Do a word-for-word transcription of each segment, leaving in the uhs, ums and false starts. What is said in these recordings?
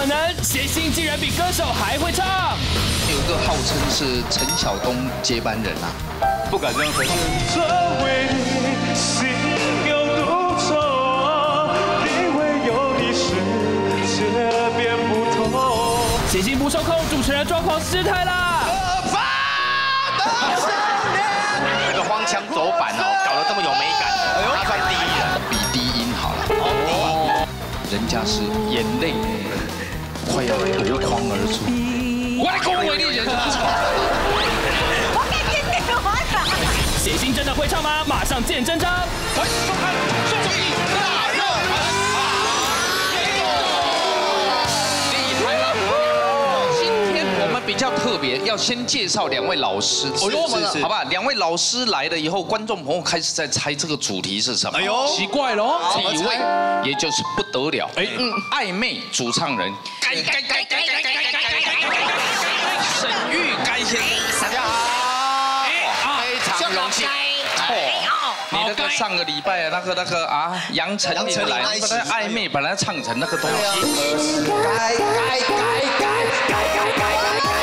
可能？谐星竟然比歌手还会唱。 有一个号称是陈晓东接班人啊， 不敢这样说。 谐星不受控，主持人状况失态啦！ 这个荒腔走板哦，搞得这么有美感，他算第一了， 比低音好了。哦，人家是眼泪快要夺眶而出。我来恭维你，人家我给你电话打。 谐星真的会唱吗？马上见真章。欢迎收看《综艺大热门》。 厉害了！今天我们比较特别，要先介绍两位老师，是是是，好吧？两位老师来了以后，观众朋友开始在猜这个主题是什么。哎呦， 奇怪喽！ 第一位，也就是不得了，哎，暧昧主唱人，该该该该该该该该该沈玉该先生，大家好，非常荣幸。你那个上个礼拜那个那个啊，杨丞琳来，那个暧昧本来唱成那个东西。该该该该该该该。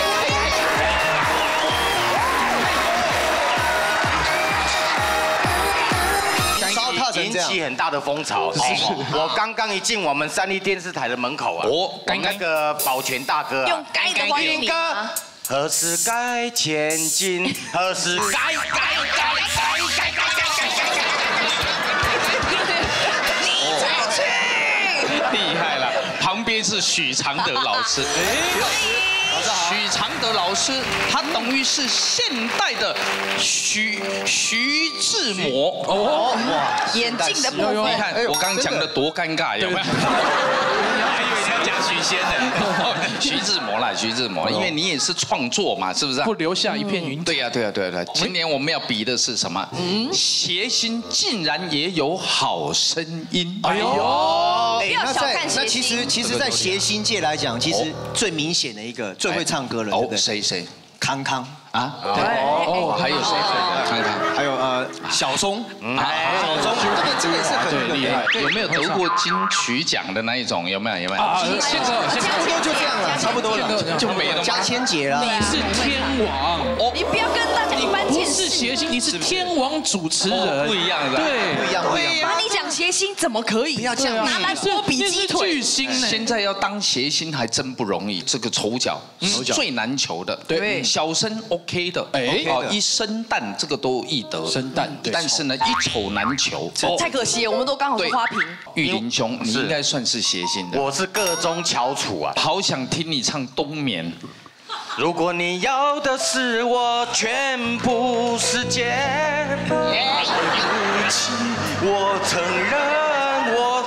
引起很大的风潮。我刚刚一进我们三立电视台的门口啊，我跟那个保全大哥啊， 用该的欢迎你。 何时该前进？何时该该该该该该该该该？厉害了，旁边是许常德老师。许常德老师，他等于是现代的徐徐志摩哦， 哇，眼镜的部分， 你看我刚刚讲的多尴尬，有没有？ 还以为你要讲许仙呢， 徐志摩啦，徐志摩，因为你也是创作嘛，是不是？ 不留下一片云。 对呀，对呀，对呀，对。今年我们要比的是什么？嗯，谐星竟然也有好声音。哎呦， 不要小看谐星。 那其实其实，在谐星界来讲，其实最明显的一个最会唱歌了，对不对？ 谁谁？ 康康啊？哦，还有谁？康康， 还有呃小钟，小钟，这个这个也是很厉害。 有没有得过金曲奖的那一种？有没有？有没有？ 现在差不多就这样了，差不多了， 就没了。 加千姐了。 你是天王哦， 你不要跟大家一般见识。 不是谐星，你是天王主持人， 不一样的。 对， 不一样，不一样。 把你讲谐星怎么可以？不要这样， 拿来剥比鸡腿。 巨星呢？ 现在要当谐星还真不容易，这个丑角是最难求的。对，小生 OK 的，哎，哦，一生旦这个都易得， 生旦， 但是呢，一丑难求。 太可惜了，我们都刚好是花瓶。 玉林兄，你应该算是谐星的。 我是个中翘楚啊， 好想听你唱《冬眠》。 如果你要的是我全部世界，对不起，我承认我。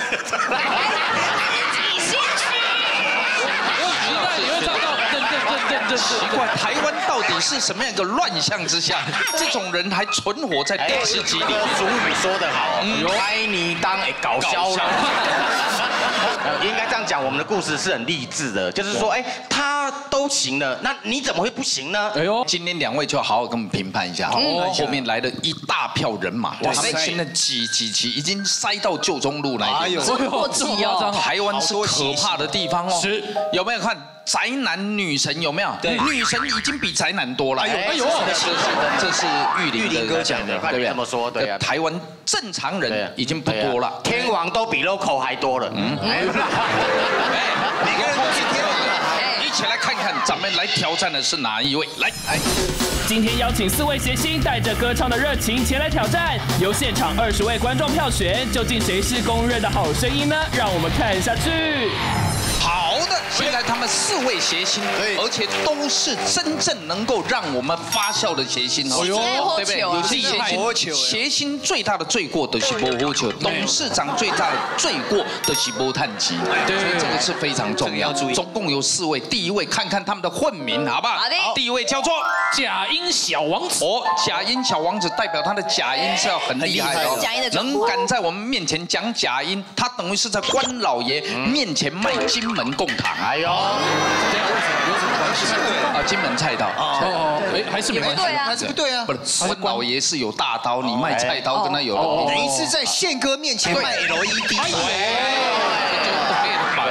奇怪，台湾到底是什么样一个乱象之下，这种人还存活在电视机里面？ 俗语说得好，拍你当搞笑了。应该这样讲，我们的故事是很励志的，就是说，哎，他都行了，那你怎么会不行呢？ 哎呦，今天两位就要好好跟我们评判一下。哦，后面来了一大票人马，哇塞，现在挤挤挤，已经塞到旧中路来。哎呦， 这么挤哦！ 台湾是可怕的地方哦。是，有没有看？宅男女神有没有？对，女神已经比宅男多了。哎呦，哎呦，这是这是玉林哥讲的，对不对？ 这么说，对啊。 台湾正常人已经不多了， 天王都比 local 还多了。嗯，哎， 每个人都是天王了。 一起来看看，咱们来挑战的是哪一位？来，哎， 今天邀请四位谐星带着歌唱的热情前来挑战，由现场二十位观众票选，究竟谁是公认的好声音呢？让我们看下去。 好的，现在他们四位谐星，而且都是真正能够让我们发笑的谐星哦，对不对？有些谐星，谐星最大的罪过的是不喝酒，董事长最大的罪过的是不探基，所以这个是非常重要。总共有四位，第一位看看他们的混名，好不好？好的。第一位叫做假音小王子， 哦，假音小王子代表他的假音是要很厉害的，能敢在我们面前讲假音，他等于是在关老爷面前卖金门贡糖。哎呦，这样为什么有什么关系？啊，金门菜刀。 哦，哎，还是没关系。 对啊，还是不对啊。 不是，关老爷是有大刀，你卖菜刀跟他有。 等于是在宪哥面前卖 L E D。 是吧？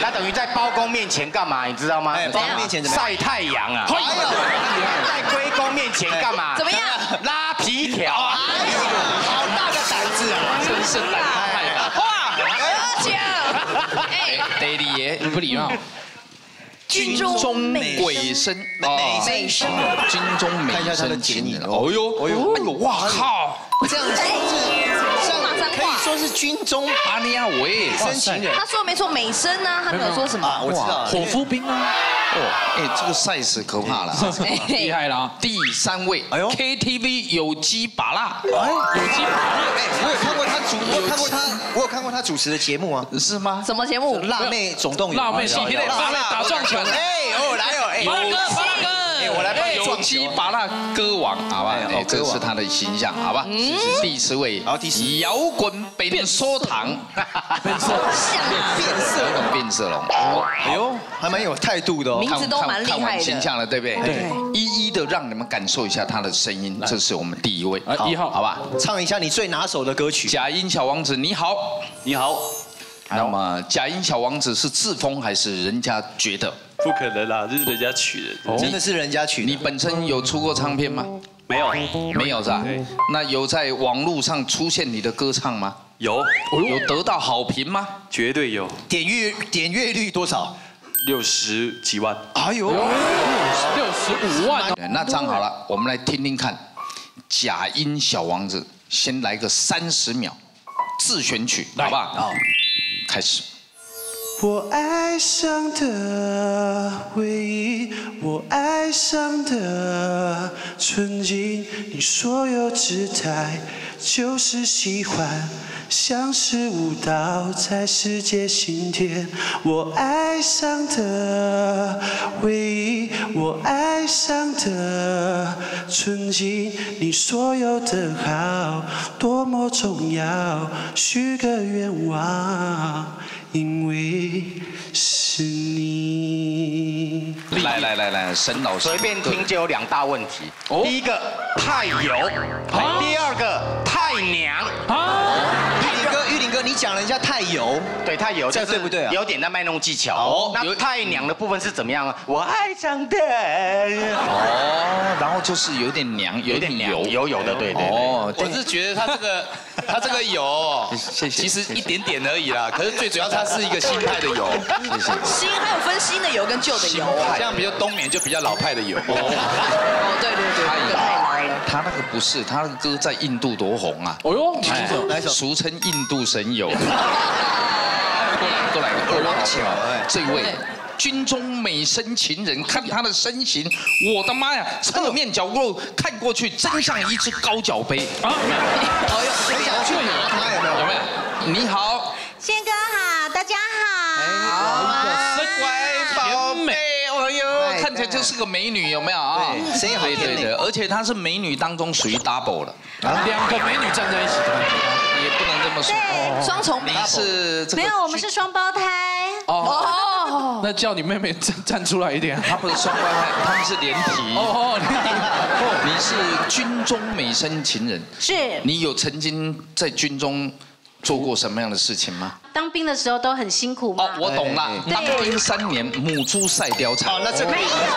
那等于在包公面前干嘛？你知道吗？ 包公面前怎么晒太阳啊？在龟公面前干嘛？ 怎么样？ 拉皮条啊！ 好大个胆子啊！ 真是胆太大。 哇！而且，哎， 爹地爷不礼貌。 军中美鬼生美声， 军中美看一下他的声情人。 剪影哦呦，哎呦，哎呦，哇靠！ 这样是这样可以说是军中阿尼亚维深情人。 他说没错，美声呢，他没有说什么。 啊，我知道， 火夫兵啊。哦，哎，这个 size 可怕了， 厉害了啊！ 第三位， 哎呦 K T V 有机拔辣， 哎， 有机拔辣， 哎，我有看过他主，我有看过他，我有看过他主持的节目啊， 是吗？ 什么节目？ 辣妹总动员， 辣妹喜剧类，辣妹打撞球， 哎，哦，来哦，哎， 有巴拉哥， 哎，我来帮你有撞机球。 拔辣歌王，好吧？哎，这歌王是他的形象，好吧？第十位， 好第十摇滚变缩糖， 变色，变色， 变色龙。 哎呦，还蛮有态度的哦。 名字都蛮厉看完害的。 形象了，对不对？ 对， 一一的让你们感受一下他的声音，这是我们第一位， 啊一号好吧？ 唱一下你最拿手的歌曲。 假音小王子，你好。 你好， 那么假音小王子是自封还是人家觉得？ 不可能啦，这是人家取的。 真的是人家取的。 你本身有出过唱片吗？ 没有， 没有是吧对？ 那有在网络上出现你的歌唱吗？ 有， 有得到好评吗？ 绝对有， 点阅点阅率多少？ 六十几万。 哎呦， 六十五万， 对那这样好了，我们来听听看，假音小王子先来个三十秒自选曲，好不好？好，开始。 我爱上的唯一，我爱上的纯净，你所有姿态就是喜欢，像是舞蹈在世界心田。我爱上的唯一，我爱上的纯净，你所有的好多么重要，许个愿望。因为是你。 来来来来，沈老师随便听就有两大问题。第一个太油，第二个太娘。 玉林哥，玉林哥，你讲人家太油， 对，太油， 这样对不对啊？ 有点在卖弄技巧。 哦那太娘的部分是怎么样呢？我爱上的。 哦，然后就是有点娘，有点油， 油油的，对对对。 哦， 我是觉得他这个他这个油哦， 谢谢其实一点点而已啦。可是最主要它是一个新派的油， 谢谢。 新还有分新的油跟旧的油。 像比较冬眠就比较老派的油。 哦，对对对，这个太老了。 他那个不是，他那个歌在印度多红啊！ 哦呦， 哎哪一首俗称印度神油。都来个二王桥，这位军中美声情人，看他的身形，我的妈呀！侧面角度看过去，真像一只高脚杯啊！ 哦呦，这个想去拿他有没有？ 有没有？你好， 宪哥好，大家好。 好， 乖宝贝，哎呦，看起来就是个美女，有没有啊？ 对声音好甜美对对对，而且她是美女当中属于 double 了， 两个美女站在一起的感觉。 也不能这么说。 对，双重你是这个没有，我们是双胞胎。哦， 那叫你妹妹站站出来一点。 她不是双胞胎，她们是连体。 哦， 你是军中美声情人， 是你有曾经在军中做过什么样的事情吗？ 当兵的时候都很辛苦嘛。 哦，我懂了，当兵三年，母猪赛貂蝉。 好，那这个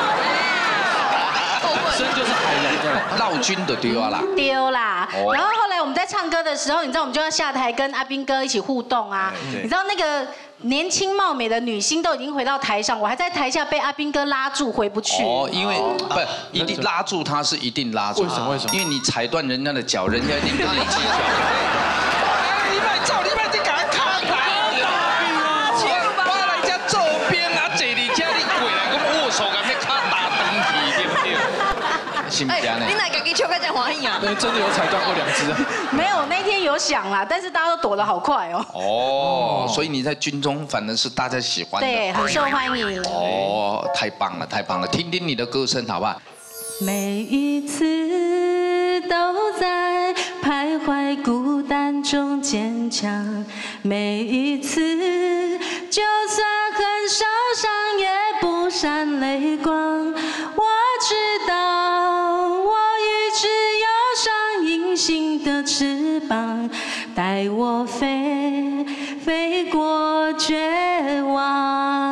真就是海人的。 绕军的丢啊啦。 丢啦， 哦然后后来我们在唱歌的时候，你知道我们就要下台跟阿兵哥一起互动啊。你知道那个年轻貌美的女星都已经回到台上，我还在台下被阿兵哥拉住回不去。 哦，因为不一定拉住他是一定拉住。 为什么为什么因为你踩断人家的脚，人家一定跟你计较。你买照，你买这赶快看啊！把人家周边啊，坐你家你过来，我握手，赶快卡打灯去，对不对？是不是呢？ 你哪个给秋哥讲华语啊？ 对，真的有踩断过两只。 没有，那天有想啦，但是大家都躲得好快哦。 哦，所以你在军中反而是大家喜欢的。 对，很受欢迎。 哦，太棒了，太棒了！听听你的歌声，好不好？ 每一次都在徘徊孤单中坚强，每一次就算很受伤也不闪泪光。我知道我一直有双隐形的翅膀，带我飞，飞过绝望。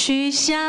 去想。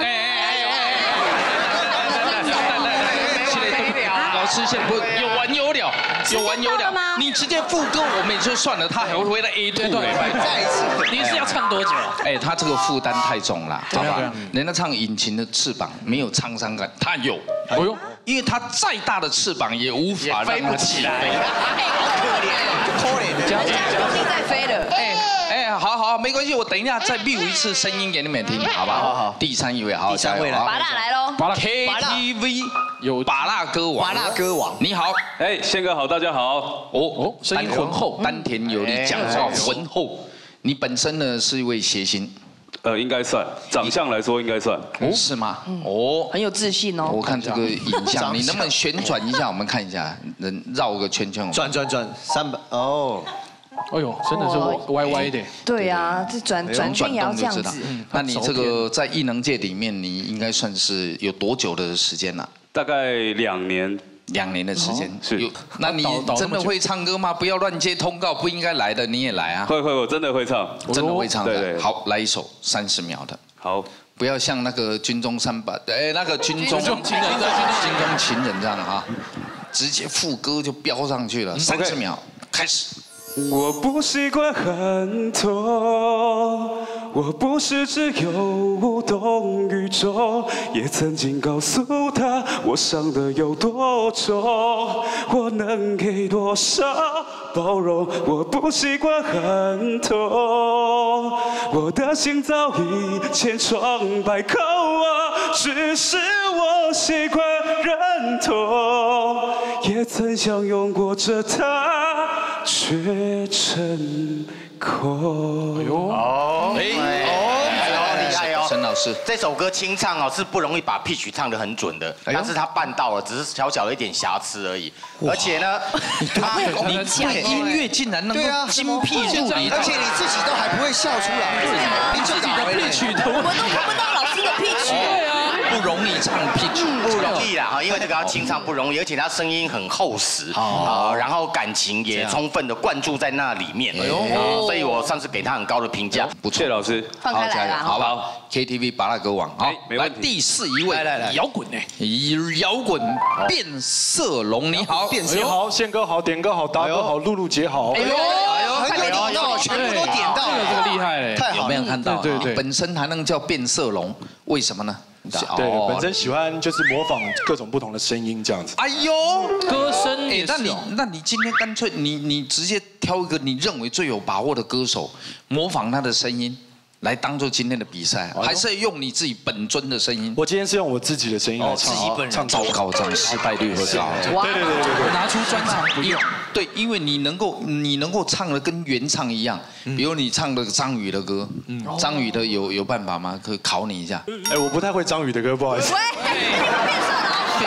老师现在不有完有了，有完有了。你直接副歌我们也就算了，他还会回来 A 对对， 再一次，你是要唱多久？ 哎，他这个负担太重了，好吧？人家唱《引擎的翅膀》没有沧桑感，他有。哎呦，因为他再大的翅膀也无法让他起来。 可怜，可怜，人家重新在飞了。 哎哎，好好，没关系，我等一下再 view 一次声音给你们听，好不好？好好。第三一位，好， 第三位来， 拔蜡来喽。 拔蜡 K T V 有拔蜡歌王， 拔蜡歌王， 你好， 哎，宪哥好，大家好。 哦哦，声音浑厚，丹田有力，讲话浑厚。你本身呢是一位谐星， 呃，应该算，长相来说应该算。 哦，是吗？哦， 很有自信哦。 我看这个影像，你能不能旋转一下？我们看一下，能绕个圈圈。 转转转，三百哦。 哎呦，真的是歪歪的。 对啊，这转转圈也要这样子。 那你这个在艺能界里面，你应该算是有多久的时间了？ 大概两年。 两年的时间是。 那你真的会唱歌吗？不要乱接通告，不应该来的你也来啊。 会会，我真的会唱， 真的会唱。 对对。 好，来一首三十秒的。 好。 不要像那个军中三把，哎，那个军中情人，军中情人这样哈，直接副歌就飙上去了。三十秒，开始。 我不习惯很多，我不是只有懂宇宙，也曾经告诉他我伤得有多重，我能给多少包容。我不习惯很多，我的心早已千疮百孔啊，只是我习惯认同，也曾相拥过着他，却成空。 哎呦，哦，哎，厉害哦， 陈老师， 这首歌清唱哦是不容易把 pitch 唱得很准的，但是他办到了，只是小小的一点瑕疵而已。而且呢， 他你对音乐竟然能够精辟入里， 而且你自己都还不会笑出来， 你自己的 pitch 的问题， 我都看不到老师的 pitch。 对啊。不容易唱 pitch， 不容易啦哈，因为这个要清唱不容易，而且他声音很厚实啊，然后感情也充分的灌注在那里面，哎呦，所以我上次给他很高的评价， 不错， 老师， 放开来啦， 好不好 ？K T V 拔蜡歌王，好，来第四一位， 来来来，摇滚呢？ 摇滚变色龙，你好， 变色好，宪哥好，点歌好，达哥好，露露姐好， 哎呦，很有点到，全部都点到， 这个厉害嘞， 太好， 有没有看到？ 对对， 本身还能叫变色龙，为什么呢？ 对，本身喜欢就是模仿各种不同的声音这样子。 哎呦， 歌声也是。 那你那你今天干脆你你直接挑一个你认为最有把握的歌手，模仿他的声音，来当做今天的比赛，还是用你自己本尊的声音？ 我今天是用我自己的声音来唱， 自己本人唱糟糕，这样失败率会高。 对对对对对， 拿出专长不用。 对，因为你能够你能够唱的跟原唱一样，比如你唱的张宇的歌，张宇的有有办法吗？可以考你一下。 哎，我不太会张宇的歌，不好意思。 喂，变色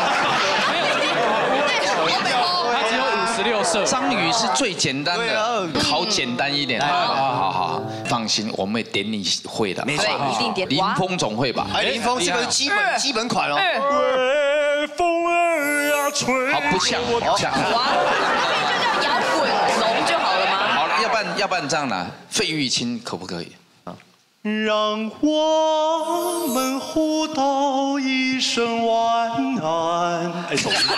龙。 他只有五十六色。 张宇是最简单的，考简单一点。好好好，放心，我们会点你会的。 没错，一定点。 林峰总会吧？ 哎，林峰这个基本基本款哦。 风儿呀吹。 好，不像，不像。 哇，就叫摇滚龙就好了吗？ 好了，要不然要不然这样啦，费玉清可不可以？ 让我们互道一声晚安。哎，手机。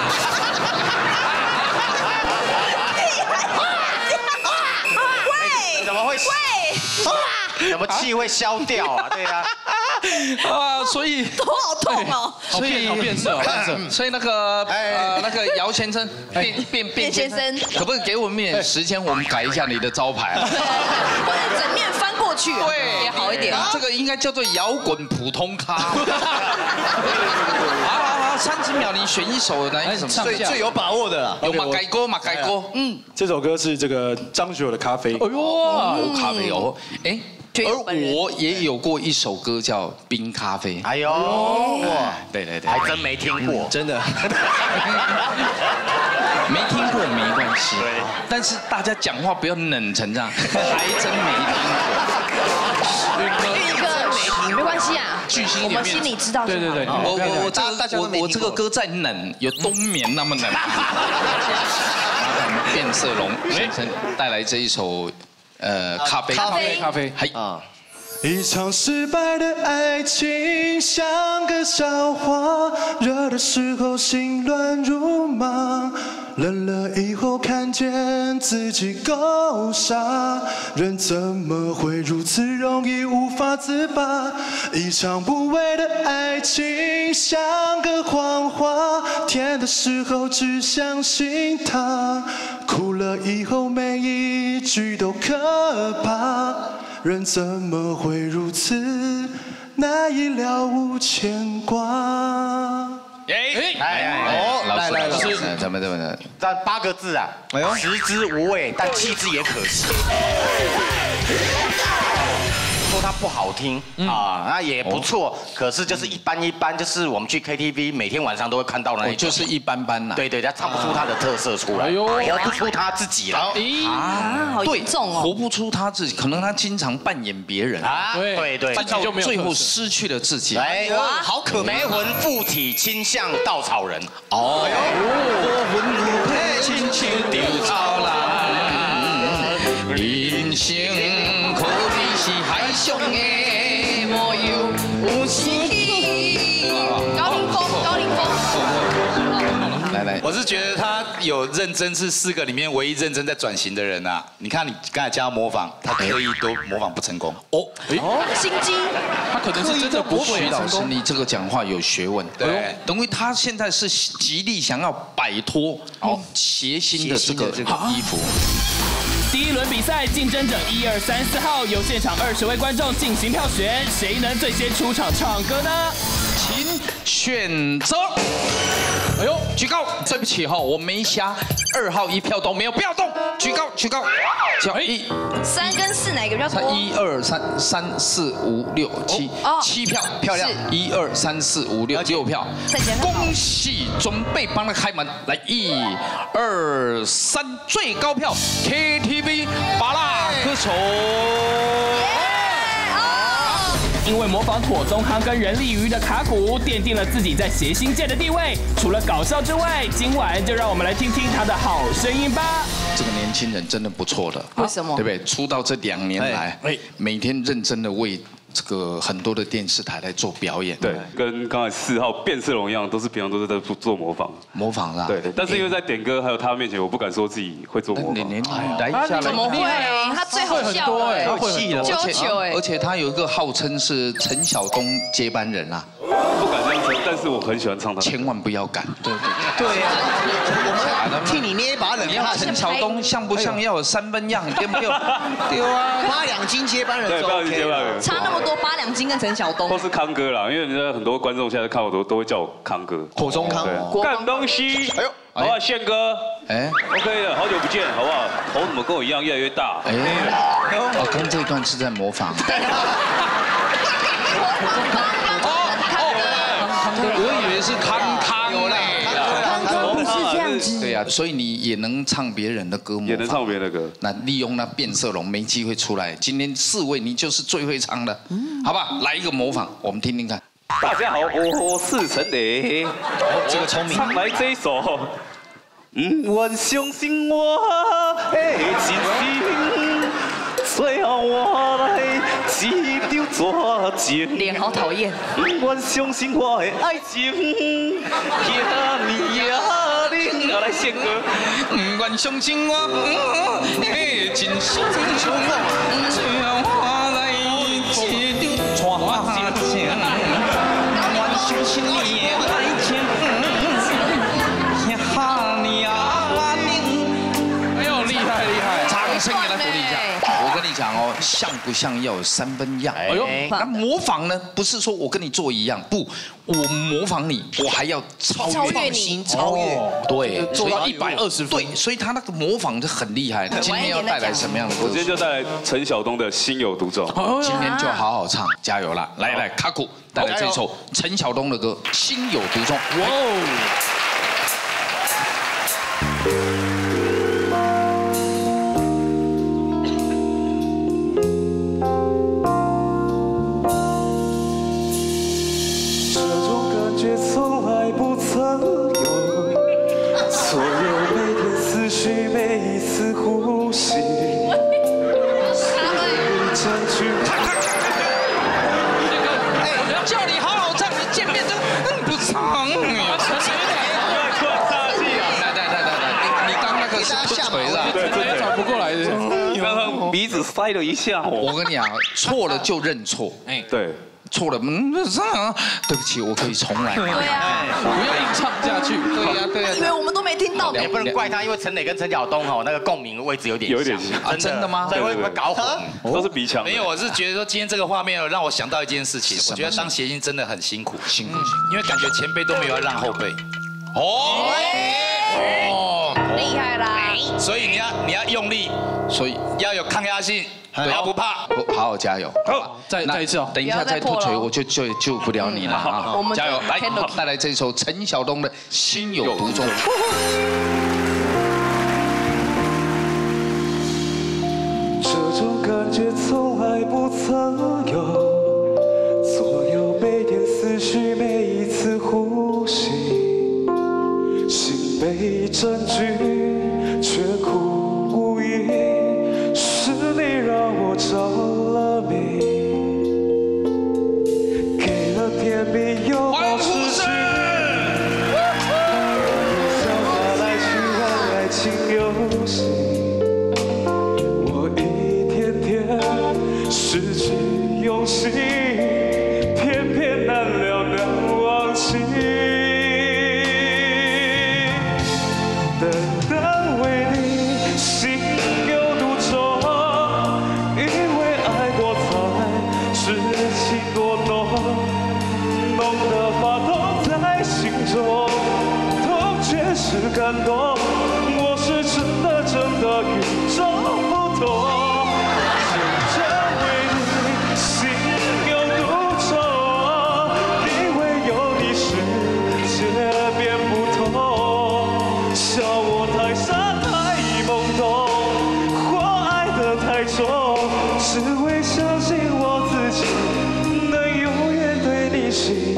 喂， 怎么会？喂，怎么气会消掉啊？对啊。 啊，所以头好痛哦， 所以变色，变色， 所以那个呃那个姚先生，变变变先生，可不可以给我们一点时间，我们改一下你的招牌？ 或者整面翻过去， 对， 也好一点。 这个应该叫做摇滚普通咖。好好好，三十秒你选一首哪一首最最有把握的啦？ 有马改歌，马改歌。 嗯，这首歌是这个张学友的《咖啡》。 哎呦，咖啡哦，哎。而我也有过一首歌叫《冰咖啡》。哎呦，哇，对对对， 还真没听过， 真的。 没听过没关系，但是大家讲话不要冷成这样，还真没听过。 玉哥，没关系啊， 巨星我们心里知道。 对对对， 我我我这个我我这个歌再冷，有冬眠那么冷。变色龙先生带来这一首。呃，咖啡， 咖啡， 咖啡， 嗨啊！ 一场失败的爱情像个笑话，热的时候心乱如麻，冷了以后看见自己够傻，人怎么会如此容易无法自拔？一场不为的爱情像个谎话，甜的时候只相信它，哭了以后每一句都可怕。人怎么会如此难以了无牵挂？ 哎哎哦，来来老师，怎么怎么的？这八个字啊，哎呦，食之无味，但弃之也可惜。说它不好听啊，那也不错，可是就是一般一般，就是我们去 K T V 每天晚上都会看到的那种， 就是一般般啦。 对对，他唱不出他的特色出来，活不出他自己了。 啊，好严重哦！ 活不出他自己，可能他经常扮演别人啊，对对， 但到最后失去了自己。 哎，哇，好可悲！魂附体倾向稻草人。哦， 我魂如配亲像稻草人，人生可比是海上的无忧有时。 高凌风，高凌风。 来来， 我是觉得他有认真，是四个里面唯一认真在转型的人啊！你看你刚才教他模仿，他刻意都模仿不成功。哦， 哦，心机， 他可能是真的不许老师，你这个讲话有学问。 对， 等于他现在是极力想要摆脱哦谐星的这个衣服。 第一轮比赛，竞争者一二三四号由现场二十位观众进行票选，谁能最先出场唱歌呢？ 请选择。哎呦，举高！对不起哈，我没瞎，二号一票都没有，不要动！举高，举高！叫一。 三跟四哪个比较多？ 一二三三四五六七，七票，漂亮！一二三四五六六票，恭喜！准备帮他开门，来一、二、三，最高票 K T V 芭乐歌手。 因为模仿妥中康跟任丽瑜的卡鼓，奠定了自己在谐星界的地位。除了搞笑之外，今晚就让我们来听听他的好声音吧。 这个年轻人真的不错的， 为什么？ 对不对？出道这两年来，每天认真的为这个很多的电视台来做表演。 对，跟刚才四号变色龙一样，都是平常都是在做做模仿。 模仿啦。 对，但是因为在点歌还有他面前，我不敢说自己会做模仿。 你来一下， 怎么会？他最好笑哎， 他会气了， 而且而且他有一个号称是陈晓东接班人啊。 不敢这样说，但是我很喜欢唱他。 千万不要敢。对对对呀，我们替你捏一把冷汗。 陈晓东像不像要有三分样？对不对？对啊， 八两金接班人。 对，八两金接班人。 差那么多，八两金跟陈晓东。 或是康哥啦，因为人家很多观众现在看我都都会叫我康哥。 火中康。 干东西。哎呦，好啊，宪哥。哎 ，OK 的，好久不见，好不好？头怎么跟我一样越来越大？哎， 哦，刚这一段是在模仿。我以为是康康嘞， 康康不是这样子。 对呀，所以你也能唱别人的歌， 也能唱别人的歌。 那利用那变色龙没机会出来，今天四位你就是最会唱的，好吧？来一个模仿，我们听听看。 大家好，我是陈雷。 这个聪明。 唱来这一首。嗯，我相信我的真心，最后我来记住作情。 脸好讨厌。 我相信我的爱情，呀你呀你，我来献歌。 我相信我的真心，最后我来记住作情。我相信你的爱情。声给他鼓励一下。我跟你讲哦，像不像要有三分样？哎呦，那模仿呢？不是说我跟你做一样，不，我模仿你，我还要超越你，超越。 对， 做到一百二十分。 对，所以他那个模仿就很厉害。今天要带来什么样的歌？ 我今天就带来陈晓东的《心有独钟》。 今天就好好唱，加油啦！来来，卡古带来这首陈晓东的歌《心有独钟》。哇哦！ 从来不曾有，所有每天思绪，每一次呼吸，占据。 鼻子塞了一下。 我跟你讲，错了就认错。 哎，对。 错了，嗯，对不起，我可以重来。 对呀， 不要硬唱下去。 对呀，对呀。 以为我们都没听到， 也不能怪他，因为陈磊跟陈晓东哦，那个共鸣的位置有点有点像啊，真的吗？ 所以会会搞混， 都是鼻腔。 没有，我是觉得说今天这个画面让我想到一件事情，我觉得当谐星真的很辛苦， 辛苦， 因为感觉前辈都没有要让后辈。 哦， 哦，厉害啦！ 所以你要你要用力， 所以要有抗压性。 不要不怕， 好好加油！ 好，再再一次哦， 等一下再脱垂，我就救救不了你了啊！ 我们加油！来，带来这首陈晓东的《心有独钟》。 这种感觉从来不曾有，左右每天思绪，每一次呼吸，心被占据，却苦无依。 是你让我着了迷，给了甜蜜又保持距离，想法来去玩爱情游戏，我一天天失去勇气，偏偏难了难忘记，单单为你心有。 是感动，我是真的真的与众不同。真正为你心有独钟，因为有你世界变不同。笑我太傻太懵懂，或爱得太重，只为相信我自己能永远对你心。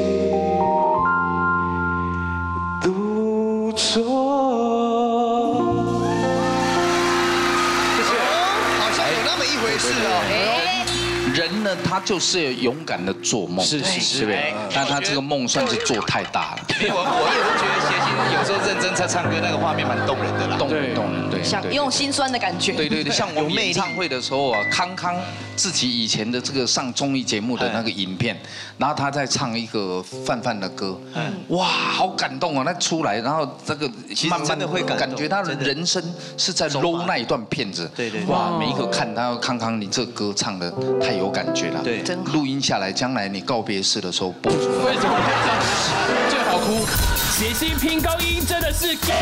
人呢，他就是要勇敢的做梦， 是是是， 对不对？但他这个梦算是做太大了。 因为我我也是觉得谐星有时候认真在唱歌，那个画面蛮动人的啦， 动人动人，对， 想用心酸的感觉。 对对对，像我们演唱会的时候啊，康康自己以前的这个上综艺节目的那个影片，然后他在唱一个范范的歌，哇，好感动啊！那出来，然后这个慢慢的会感觉他的人生是在搂那一段片子， 对对， 哇，每一个看他康康，你这歌唱的太有感觉了， 对， 真好。 录音下来，将来你告别式的时候播出来， 为什么最好哭？谐星拼高音真的是够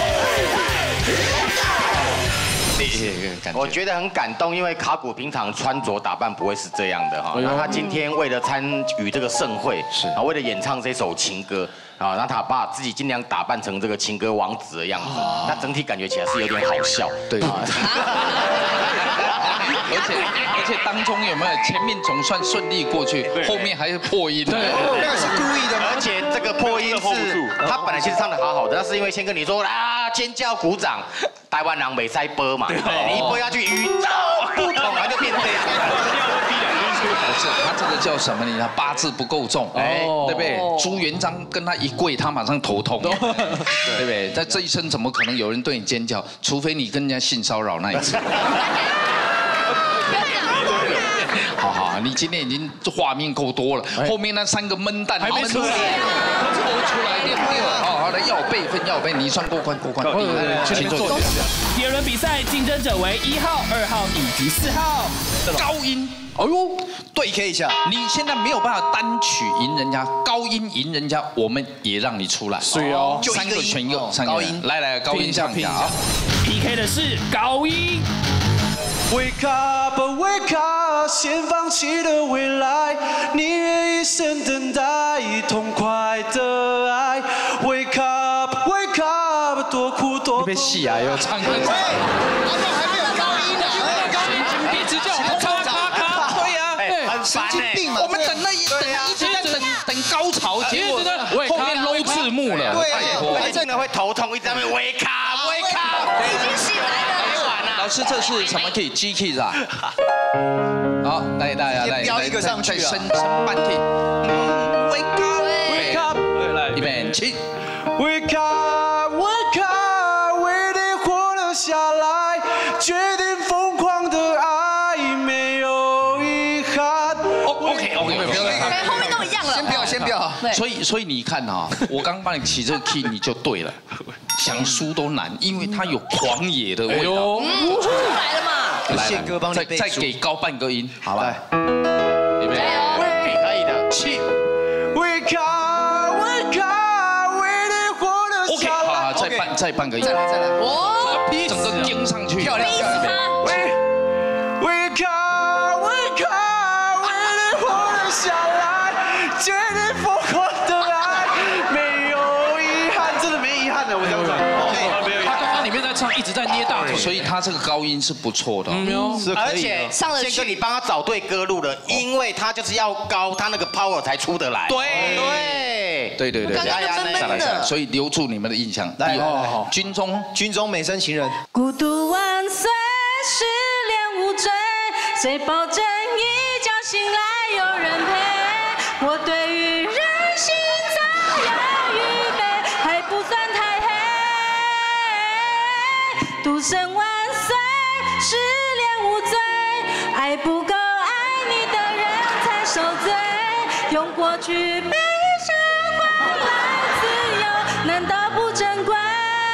我觉得很感动，因为卡古平常穿着打扮不会是这样的哈，那他今天为了参与这个盛会，是啊，为了演唱这首情歌啊，让他把自己尽量打扮成这个情歌王子的样子，那整体感觉起来是有点好笑， 对。而且而且当中有没有前面总算顺利过去，后面还是破音， 对，那个是故意的， 而且这个破音是他本来其实唱的好好的，但是因为先跟你说啊尖叫鼓掌，台湾人没塞播嘛，你一播下去宇宙不同，然后就变这样。 不是，他这个叫什么？你看八字不够重，哎，对不对？朱元璋跟他一跪，他马上头痛，对不对？在这一生怎么可能有人对你尖叫？除非你跟人家性骚扰那一次。好好，你今天已经画面够多了，后面那三个闷蛋还没出来， 抽出来练练，好好的要有备份，要有备，你算过关过关。请坐。 第二轮比赛竞争者为一号、二号以及四号。 高音，哎呦， 对 K 一下， 你现在没有办法单曲赢人家，高音赢人家，我们也让你出来。 是哦， 三个选一个，高音，来来，高音唱一下啊。 P K 的是高音。 Wake up, wake up， 先放弃的未来，宁愿一生等待痛快的爱。Wake up, wake up， 多苦多。 你别戏啊，又唱歌。 喂，阿梦还没有高音呢， 神经病，只叫我咔咔咔。 对呀， 很神经病嘛。 我们等了一等一直在等等高潮，结果后面搂字幕了。 对啊， 真的会头痛，一直在那边 wake up, wake up， 已经醒来了。 老师，这是什么 key？G key 啊？好，来大家来， 飙一个上去啊！ 升升半 key。Wake up, wake up， 来，预备起。 Wake up, wake up， 为你活了下来，决定疯狂的爱 OK OK， 不要再看， 后面都一样了。 先不要，先不要。 所以所以你看哈，我刚帮你起这个 key 你就对了，想输都难，因为它有狂野的味道。 嗯，出来了嘛。 宪哥帮你再再给高半个音，好了。 预备，可以的， 起。 Wake up, wake up， 为你活得 OK， 好好，再半再半个音， 再来再来。 哦， 整个盯上去， 漂亮漂亮。 Wake up, wake up， 为你活得下来，坚定疯狂的爱，没有遗憾，真的没遗憾的，我这样讲。没有遗憾。 他刚刚里面在唱，一直在捏大腿，所以他这个高音是不错的。嗯， 是可以的。 上了宪哥，你帮他找对歌路了，因为他就是要高，他那个 power 才出得来。 对对对对对， 刚刚就闷闷的。 所以留住你们的印象。 来， 军中军中美声情人。 孤独万岁，失恋无罪，谁保证一觉醒来有人陪？我对于人心早有预备，还不算太黑。独身万岁，失恋无罪，爱不够爱你的人才受罪，用过去悲伤换来自由，难道不珍贵？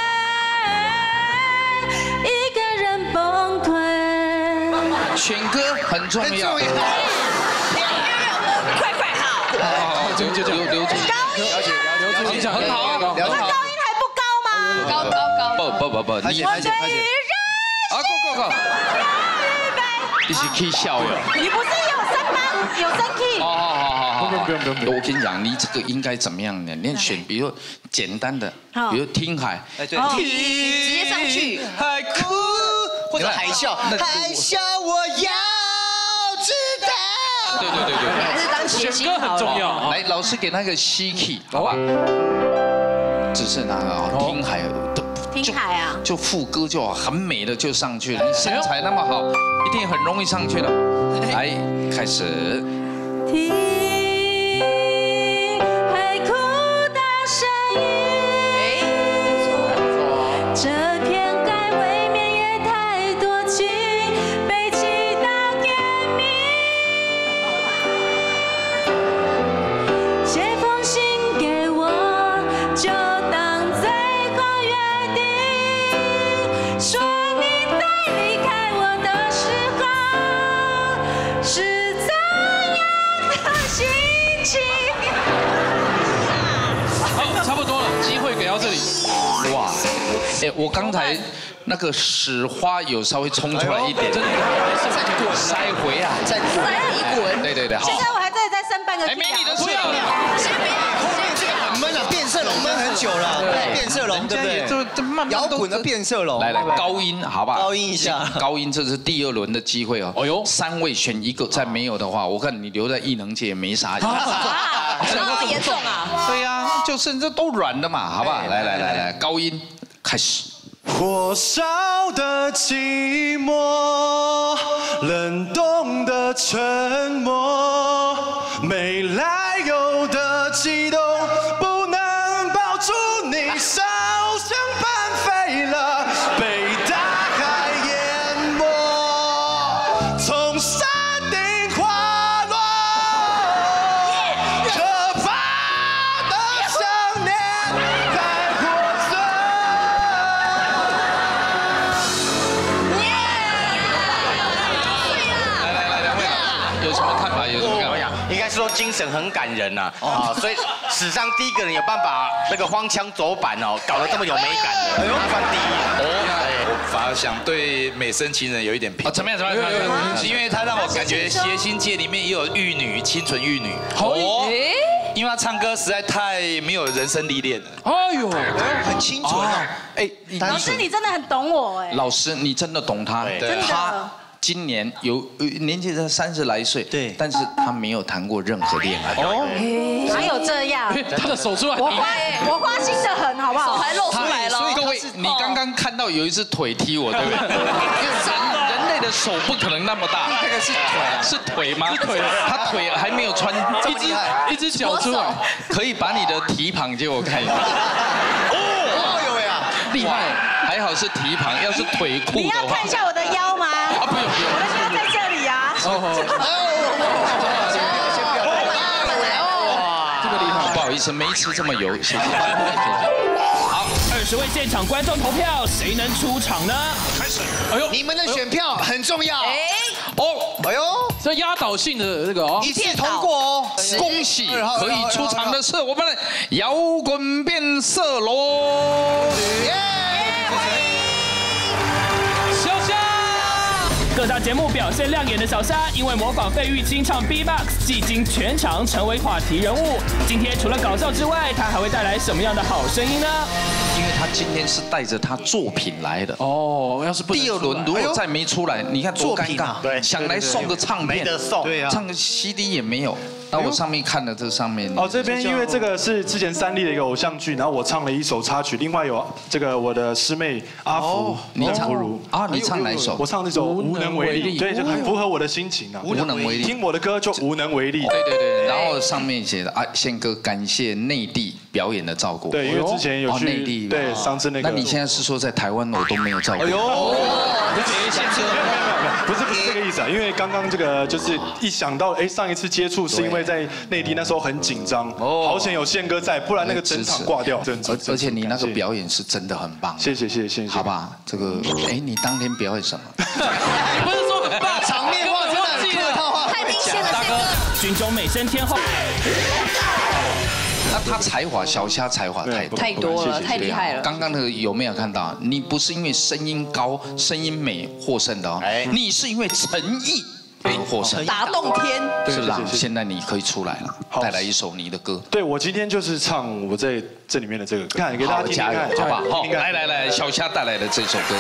一个人崩溃。 选歌很重要。 快快好。 好，就就留留住。 高音啊， 留住印象很好。 他高音还不高吗？高高高。 不不不不，你我对于人啊，go go go。一起 key 笑哟。 你不是有升吗？有升 key。 哦好好好好。不用不用不用。我跟你讲，你这个应该怎么样呢？你选，比如简单的，比如听海。 哎对。 直接上去。 海哭或者海啸，海啸我要知道。 对对对对。 还是当谐星歌很重要。 来，老师给那个 C key， 好吧？只是那个听海的。 听海啊， 就副歌就很美的就上去了，你身材那么好，一定很容易上去的。来，开始。 听海哭的声音，这片海未免也太多情，被祈祷甜蜜。写封信给我，就当最后约定。 说你在离开我的时候是怎样的心情？ 好，差不多了，机会给到这里。 哇，哎，我刚才那个屎花有稍微冲出来一点，真的，再过塞回啊， 再过一滚。 对对对，好。 现在我还在再升半个。 哎，没你的事了。 先不要， 后面这个很闷啊，变色龙闷很久了，变色龙对不对？ 就就慢慢摇滚的变色龙。 来来，高音好不好？ 高音一下， 高音这是第二轮的机会哦。哎呦，三位选一个，再没有的话，我看你留在艺能界也没啥。 啊，那么严重啊？ 对呀，就是这都软的嘛，好不好？来来来来，高音开始。 火烧的寂寞，冷冻的沉默，没来由的激动，不能抱住你，手像半飞了，被大海淹没，从山顶滑落，可怕的想念在活着。 有什么看法？有什么看法？ 应该是说精神很感人呐，啊，所以史上第一个人有办法那个荒腔走板哦，搞得这么有美感的，他算第一。 哦，我反而想对美声情人有一点评。 怎么样？怎么样？ 因为他让我感觉谐星界里面也有玉女，清纯玉女。哦。因为他唱歌实在太没有人生历练了。 哎呦， 很清纯啊！ 哎， 老师你真的很懂我哎。 老师，你真的懂他。 真的。 今年有年纪才三十来岁，对，但是他没有谈过任何恋爱。 哦，哪有这样？ 他的手出来， 我花我花心的很，好不好？ 手还露出来了。 各位，你刚刚看到有一只腿踢我，对不对？因为人人类的手不可能那么大， 那个是腿， 是腿吗？腿，他腿还没有穿一只一只脚出来， 可以把你的蹄膀借我看一下。 哦，有呀， 厉害，还好是蹄膀，要是腿裤的话， 你要看一下我的腰吗？ 啊，不用不用， 我的腰在这里啊。 哦。 好意思，没吃这么油，谢谢，谢谢。 好，二十位现场观众投票，谁能出场呢？ 开始。哎呦，你们的选票很重要。哎，哦，哎呦， 这压倒性的这个哦， 一致通过哦。 恭喜，可以出场的是我们的摇滚变色龙。 小虾。各大节目表现亮眼的小虾，因为模仿费玉清唱 B-box， 技惊全场，成为话题人物。今天除了搞笑之外，他还会带来什么样的好声音呢？ 因为他今天是带着他作品来的哦，要是第二轮如果再没出来，你看多尴尬。对，想来送个唱片， 没得送， 对啊，唱个 C D 也没有。那我上面看了这上面哦，这边因为这个是之前三立的一个偶像剧，然后我唱了一首插曲，另外有这个我的师妹阿福， 你唱啊？你唱哪一首？ 我唱那首无能为力，对，就很符合我的心情啊。 无能为力， 听我的歌就无能为力。 对对对，然后上面写的啊，宪哥感谢内地表演的照顾。 对，因为之前有去内地， 对上次那个。 那你现在是说在台湾我都没有照顾？哎呦， 不是宪哥，没有没有没有，不是不是这个意思啊，因为刚刚这个就是一想到哎上一次接触是因为在内地那时候很紧张，好险有宪哥在，不然那个整场挂掉。 而而且你那个表演是真的很棒。 谢谢谢谢谢谢。 好吧，这个哎你当天表演什么？ 不是说很棒， 场面话真的很客套话， 太明显了， 大哥，军中美声天后。 那他才华，小虾才华太多太多了，太厉害了。 刚刚那个有没有看到？你不是因为声音高、声音美获胜的哦，你是因为诚意而获胜， 打动天。 是啦，现在你可以出来了，带来一首你的歌。 对，我今天就是唱我在这里面的这个歌，看给大家听听看， 好不好？好，来来来，小虾带来的这首歌。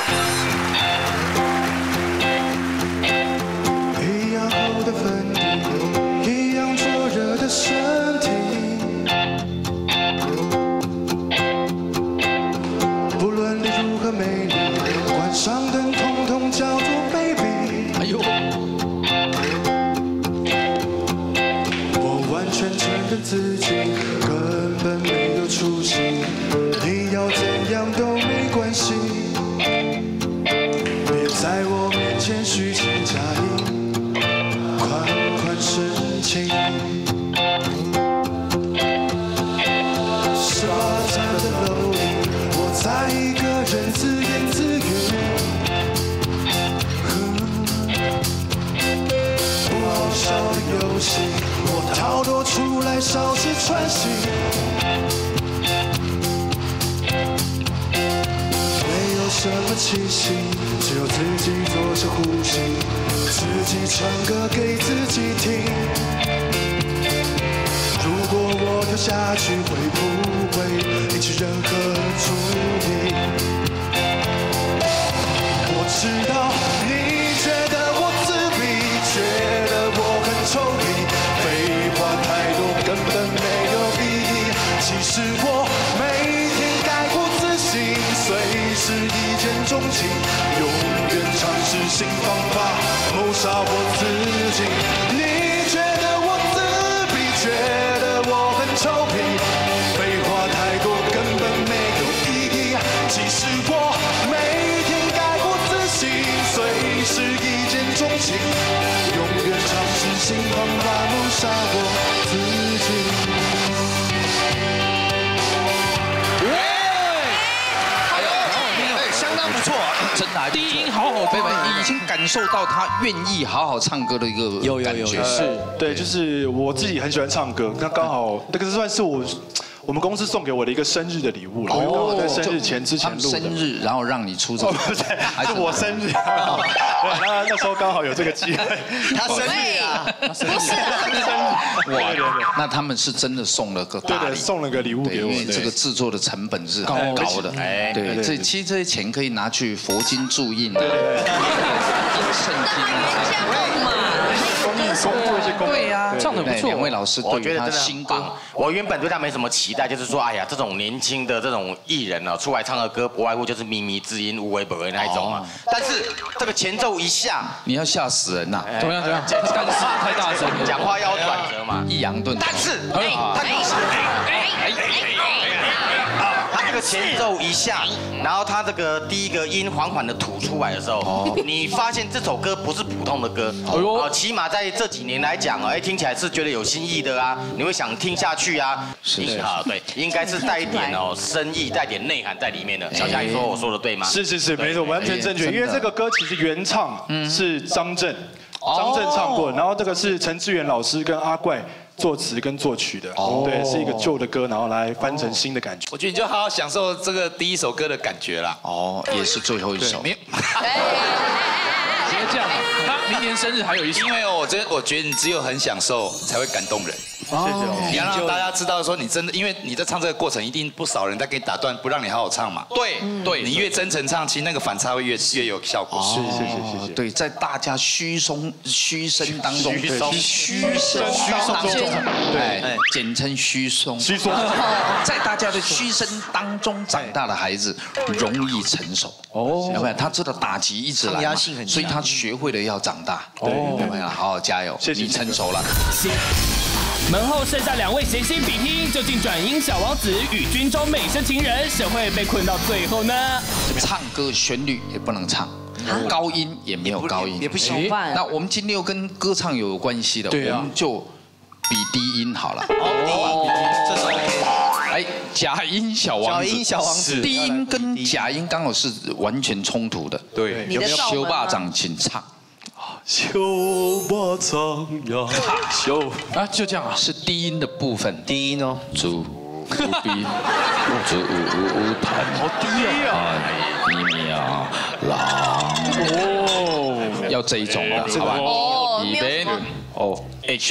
一样厚的粉底，一样灼热的身体。不论你如何美丽，关上灯，统统叫做 baby。哎呦！我完全承认自己根本没有出息，你要怎样都没关系。别在我面前虚情假意，款款深情。十八层的楼顶，我在一个人自言自语。不好笑的游戏，我逃脱出来稍事喘息。没有什么气息，只有自己做着呼吸，自己唱歌给自己听。如果我跳下去，会不会引起任何注意？我知道你觉得我自闭，觉得我很臭屁，废话太多根本没有意义。其实我每天改过自新，随时一见钟情，永远尝试新方法谋杀我自己。你觉得我自闭，觉得我很臭屁，废话太多根本没有意义。其实我每天改过自新，随时一见钟情，永远尝试新方法谋杀我自己。 相当不错，真的，低音好好听，已经感受到他愿意好好唱歌的一个感觉。 是，对，就是我自己很喜欢唱歌，那刚好那个算是我我们公司送给我的一个生日的礼物了，因为刚好在生日前之前录的。 生日，然后让你出这个， 还是我生日？对，那那时候刚好有这个机会。 他生日啊？ 不是啊， 生日。哇， 那他们是真的送了个大礼， 送了个礼物给我。 因为这个制作的成本是很高的。哎，对，这其实这些钱可以拿去佛经注印啊，圣经啊。 对呀，唱得不错。 两位老师， 我觉得真的新歌， 我原本对他没什么期待，就是说，哎呀，这种年轻的这种艺人呢，出来唱的歌不外乎就是靡靡之音、无为不为那一种嘛。但是这个前奏一下， 你要吓死人呐！ 怎么样？怎么样？干事太大声， 讲话要转折嘛， 抑扬顿挫。 但是他这个前奏一下，然后它这个第一个音缓缓的吐出来的时候，你发现这首歌不是普通的歌，哦，起码在这几年来讲，哎，听起来是觉得有新意的啊，你会想听下去啊，是啊，对，应该是带一点哦深意，带点内涵在里面的。小夏，你说我说的对吗？ 是是是，没错，完全正确。因为这个歌其实原唱是张震，张震唱过，然后这个是陈志远老师跟阿怪作词跟作曲的，对，是一个旧的歌，然后来翻成新的感觉。 我觉得你就好好享受这个第一首歌的感觉啦。 哦，也是最后一首。没有。 直接这样，他明年生日还有一首。 因为我真我觉得你只有很享受才会感动人。谢谢。你要让大家知道说你真的，因为你在唱这个过程，一定不少人在给你打断，不让你好好唱嘛。对对，你越真诚唱，其实那个反差会越越有效果。 是是是是。 对，在大家嘘声嘘声当中， 嘘声嘘声当中，对，简称嘘声。 嘘声。 在大家的嘘声当中长大的孩子容易成熟。哦，有没有？他知道打击一直来嘛，所以他学会了要长大。对，有没有？好好加油，你成熟了。 门后剩下两位谐星比拼，究竟转音小王子与军中美声情人谁会被困到最后呢？ 唱歌旋律也不能唱，高音也没有高音， 也不行。 那我们今天又跟歌唱有关系的，我们就比低音好了。 哦，这首哎，假音小王子， 假音小王子， 低音跟假音刚好是完全冲突的。 对， 有没有修霸掌请唱？ 小巴掌呀，小啊，就这样啊， 是低音的部分。 低音哦， 主无比，主无弹， 好低啊！ 一秒郎哦，要这一种的，好吧？预备，哦 ，H。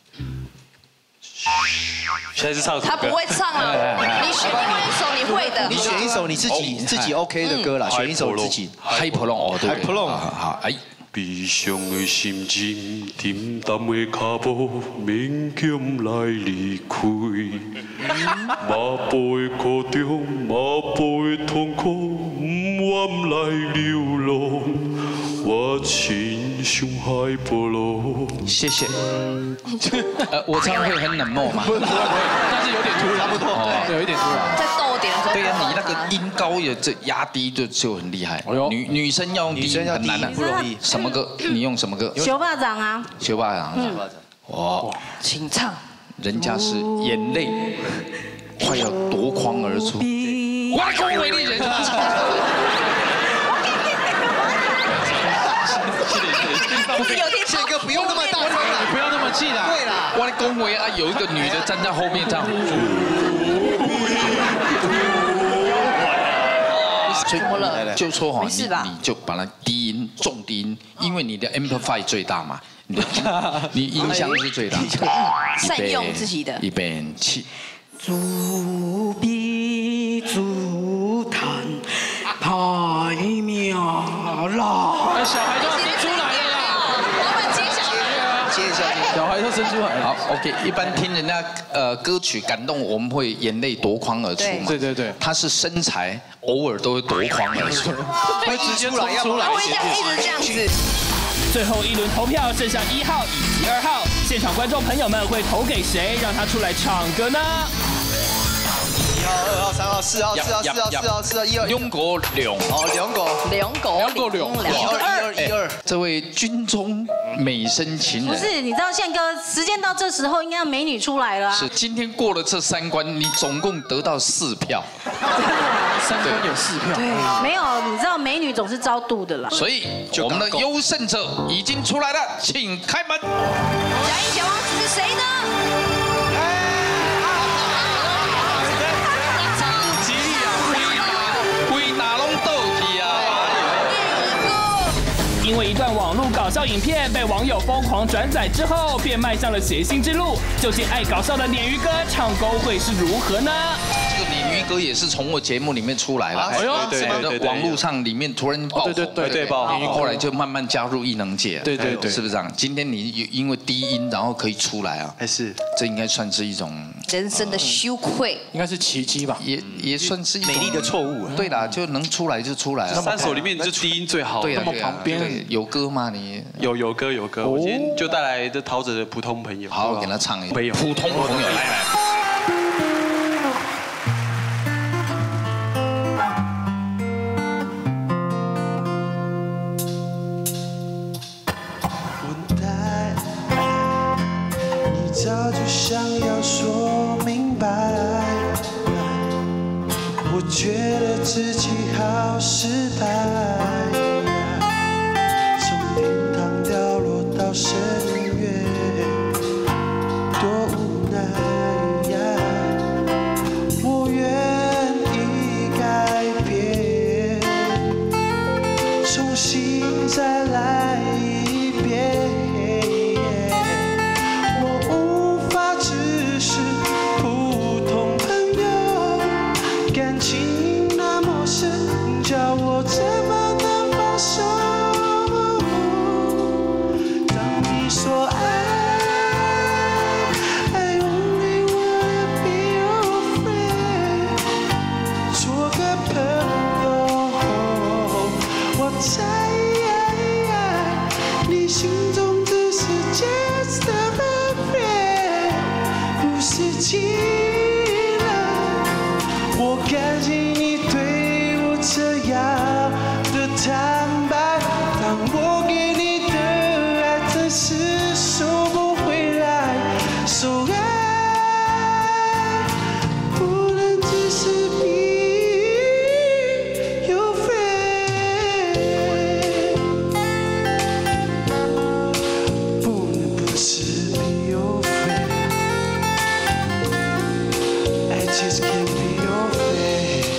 现在是唱。 他不会唱了，你选一首你会的。 你选一首你自己自己 OK 的歌啦，选一首自己。 海普隆哦，对对。海普隆，好，哎。 悲伤的心情，沉淡的脚步，勉强来离开。马步的苦中，马步的痛苦，不愿来流浪。我亲像海波浪。 谢谢。呃，我唱会很冷漠嘛？ 不会不会，但是有点突然，差不多，对，有一点突然。 再逗点。 对呀，你那个音高也这压低就就很厉害。女女生要用低音很难的，不容易。什么歌？你用什么歌？ 修霸掌啊。 修霸掌。嗯。哇， 请唱。 人家是眼泪快要夺眶而出。我来恭维你人。 不是有点这个不用那么大声啦， 不要那么气啦。 对啦， 我的恭维啊，有一个女的站在后面唱。 怎么了？ 就说哈， 你你就把它低音重低音，因为你的 amplify 最大嘛，你你音箱是最大。 善用自己的。 一边起。 主比主弹太妙了。 小孩都生出来了啦！ 我们接下来接一下， 小孩都生出来了。 好 ，OK。一般听人家呃歌曲感动，我们会眼泪夺眶而出嘛。 对对对。 他是身材偶尔都会夺眶而出， 会直接冲出来。 会这样一直这样子。 最后一轮投票剩下一号以及二号，现场观众朋友们会投给谁，让他出来唱歌呢？ 一号、二号、三号、四号、四号、四号、四号、四号、一号。 两个两。 哦，两个。 两个。 两个两。 一二一二一二。 这位军中美声情人。 不是，你知道宪哥，时间到这时候应该美女出来了。 是，今天过了这三关，你总共得到四票。 三关有四票。 对，没有，你知道美女总是招妒的啦。 所以我们的优胜者已经出来了，请开门。 假音小王子是谁呢？ 因为一段网络搞笑影片被网友疯狂转载之后，便迈向了谐星之路。究竟爱搞笑的鲶鱼哥唱功会是如何呢？ 这个鲶鱼哥也是从我节目里面出来了， 哎呦， 什么的网络上里面突然爆红， 对对对爆红，后来就慢慢加入艺能界， 对对对， 是不是这样？今天你因为低音然后可以出来啊， 还是这应该算是一种人生的羞愧， 应该是奇迹吧？ 也也算是一种美丽的错误。 对啦，就能出来就出来了。 三首里面就低音最好。 对啊， 旁边有歌吗？你有有歌有歌，我今天就带来这陶喆的普通朋友， 好给他唱一个。 普通朋友，来来。 早就想要说明白，我觉得自己好失败，从天堂掉落到深渊，多无奈。我愿意改变，重新再来一遍。 叫我怎么能放手？当你说爱 I only wanna be your friend， 做个朋友，我猜你心中只是 just a friend， 不是情人。我感激你对。 这样的坦白，当我给你的爱暂时收不回来，说爱不能只是 be your friend， 不能不是 be your friend， I just can't be your friend。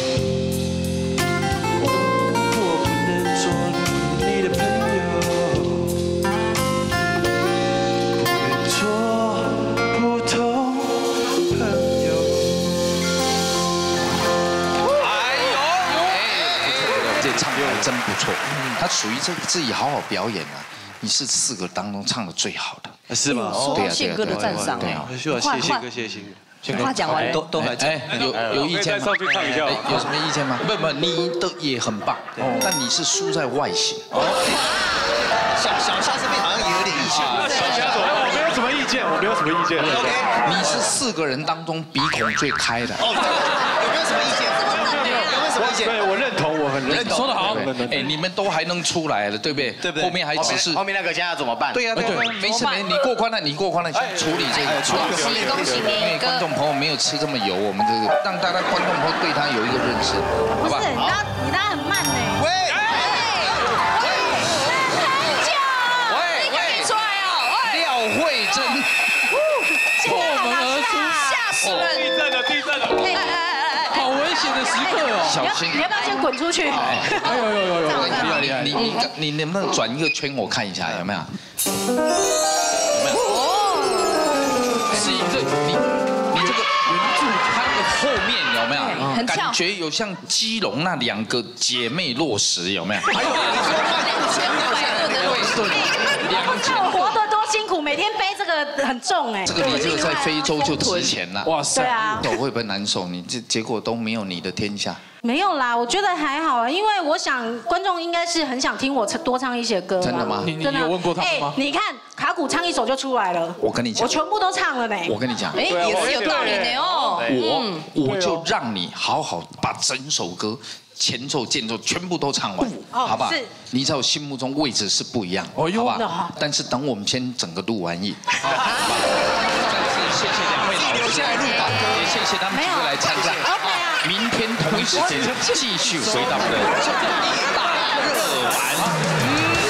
真不错，他属于这自己好好表演啊！你是四个当中唱的最好的， 是吗？ 收到宪哥的赞赏， 对啊， 需要谢谢哥，谢谢宪哥。 话讲完都都来哎，有有意见吗？有什么意见吗？不不，你的也很棒，但你是输在外形。 小小虾这边好像也有点意见。 小虾左，我没有什么意见，我没有什么意见。 你是四个人当中鼻孔最开的。 哦，有没有什么意见？有没有什么意见？ 对，我认同，我很认同。 说得好，哎，你们都还能出来了，对不对？对不对？后面还只是后面那个现在要怎么办？ 对呀，对，没事没，你过关了，你过关了，先处理这个。 恭喜恭喜你！ 因为观众朋友没有吃这么油，我们这个让大家观众朋友对他有一个认识，好吧？ 不是，你拉你拉很慢呢。 喂。 慧珍破门而出，吓死人！ 地震了，地震了！ 哎哎哎好危险的时刻哦！ 小心！ 你要不要先滚出去？ 哎呦呦呦呦！ 厉害！你你你能不能转一个圈，我看一下有没有？有没有？哦，是一个你你这个圆柱它的后面有没有？感觉有像基隆那两个姐妹落石有没有？还有两千五百克的落石，两千我活得多辛苦，每天背这个很重哎。 这个你这个在非洲就值钱了，哇塞！对啊， 我会不会难受？你这结果都没有你的天下。 没有啦，我觉得还好啊，因为我想观众应该是很想听我多唱一些歌。 真的吗？ 你你有问过他们吗？ 你看卡古唱一首就出来了。 我跟你讲， 我全部都唱了呢。 我跟你讲， 哎，也是有道理的哦。 我我就让你好好把整首歌。 前奏、间奏全部都唱完，好吧？你在我心目中位置是不一样，好吧？但是等我们先整个录完音，好吧？再次谢谢两位老师，也谢谢他们几位来参加。明天同一时间继续回到我们的大热版。